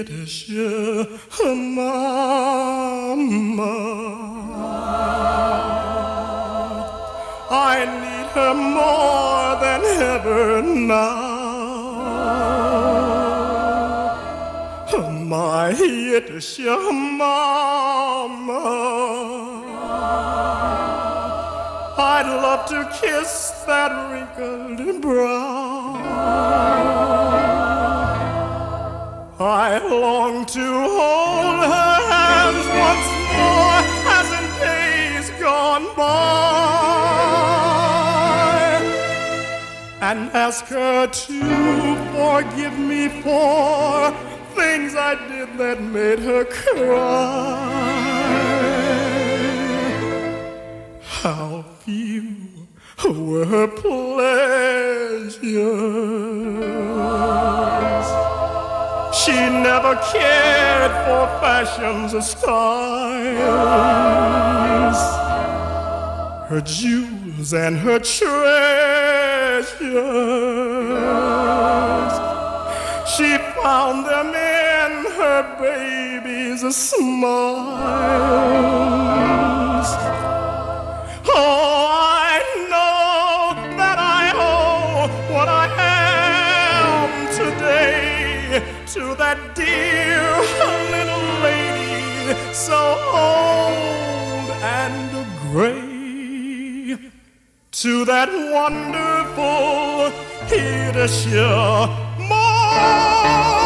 Yiiddishe, Mama. I need her more than ever now. My Yiiddishe Mama, I'd love to kiss that wrinkled brow. I long to hold her hands once more as in days gone by, and ask her to forgive me for things I did that made her cry. How few were her pleasures. She never cared for fashions or styles. Her jewels and her treasures, she found them in her baby's smiles. Oh, I know that I owe what I am today to that dear little lady, so old and gray, to that wonderful Yiiddishe Momme.